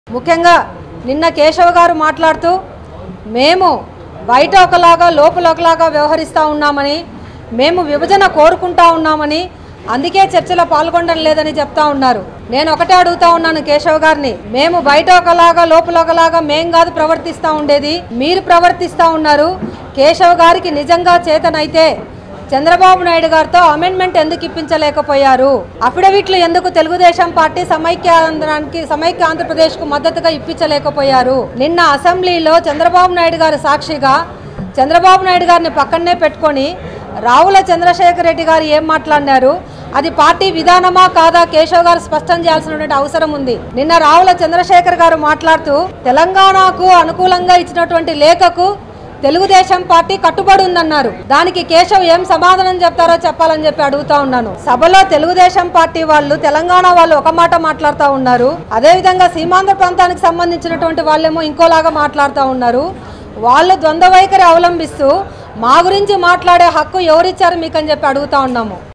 ముఖ్యంగా నిన్న కేశవ్ గారు మాట్లాడుతూ మేము బయట ఒకలాగా లోపల ఒకలాగా వ్యవహరిస్తూ ఉన్నామని, మేము విభజన కోరుకుంటా ఉన్నామని, అందుకే చర్చలో పాల్గొనడం లేదని చెప్తా ఉన్నారు. నేను ఒకటే అడుగుతా ఉన్నాను కేశవ్ గారిని, మేము బయట ఒకలాగా లోపల ఒకలాగా మేం కాదు ప్రవర్తిస్తూ ఉండేది, మీరు ప్రవర్తిస్తూ ఉన్నారు. కేశవ్ గారికి నిజంగా చేతనైతే చంద్రబాబు నాయుడు గారితో అమెండ్మెంట్ ఎందుకు ఇప్పించలేకపోయారు? అఫిడవిట్లు ఎందుకు తెలుగుదేశం పార్టీ సమైక్య ఆంధ్రప్రదేశ్కు మద్దతుగా ఇప్పించలేకపోయారు? నిన్న అసెంబ్లీలో చంద్రబాబు నాయుడు గారి సాక్షిగా చంద్రబాబు నాయుడు గారిని పక్కనే పెట్టుకొని రావుల చంద్రశేఖర్ రెడ్డి గారు ఏం మాట్లాడినారు? అది పార్టీ విధానమా కాదా కేశవ్ గారు స్పష్టం చేయాల్సినటువంటి అవసరం ఉంది. నిన్న రావుల చంద్రశేఖర్ గారు మాట్లాడుతూ తెలంగాణకు అనుకూలంగా ఇచ్చినటువంటి లేఖకు తెలుగుదేశం పార్టీ కట్టుబడి ఉందన్నారు. దానికి కేశవ్ ఏం సమాధానం చెప్తారో చెప్పాలని చెప్పి అడుగుతా ఉన్నాను. సభలో తెలుగుదేశం పార్టీ వాళ్ళు, తెలంగాణ వాళ్ళు ఒక మాట మాట్లాడుతూ ఉన్నారు, అదేవిధంగా సీమాంధ్ర ప్రాంతానికి సంబంధించినటువంటి వాళ్ళేమో ఇంకోలాగా మాట్లాడుతూ ఉన్నారు. వాళ్ళు ద్వంద్వ వైఖరి అవలంబిస్తూ మా గురించి మాట్లాడే హక్కు ఎవరిచ్చారు మీకు అని చెప్పి అడుగుతా ఉన్నాము.